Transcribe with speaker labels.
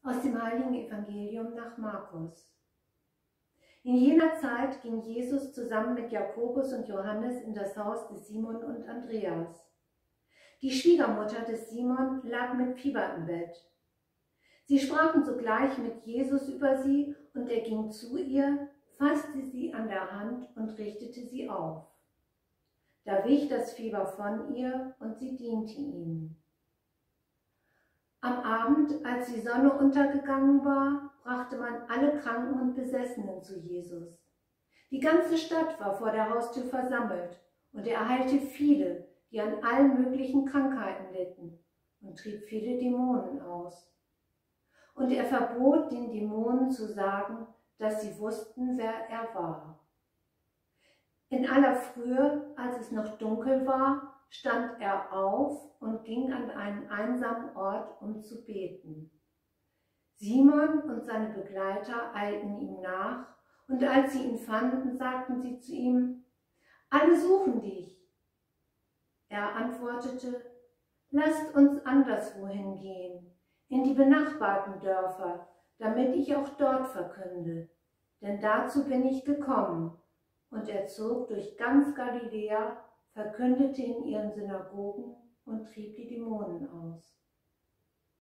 Speaker 1: Aus dem Heiligen Evangelium nach Markus. In jener Zeit ging Jesus zusammen mit Jakobus und Johannes in das Haus des Simon und Andreas. Die Schwiegermutter des Simon lag mit Fieber im Bett. Sie sprachen sogleich mit Jesus über sie, und er ging zu ihr, fasste sie an der Hand und richtete sie auf. Da wich das Fieber von ihr, und sie diente ihm. Am Abend, als die Sonne untergegangen war, brachte man alle Kranken und Besessenen zu Jesus. Die ganze Stadt war vor der Haustür versammelt, und er heilte viele, die an allen möglichen Krankheiten litten, und trieb viele Dämonen aus. Und er verbot den Dämonen zu sagen, dass sie wussten, wer er war. In aller Frühe, als es noch dunkel war, stand er auf und ging an einen einsamen Ort, um zu beten. Simon und seine Begleiter eilten ihm nach, und als sie ihn fanden, sagten sie zu ihm: Alle suchen dich. Er antwortete: Lasst uns anderswohin gehen, in die benachbarten Dörfer, damit ich auch dort verkünde, denn dazu bin ich gekommen. Und er zog durch ganz Galiläa, verkündete in ihren Synagogen und trieb die Dämonen aus.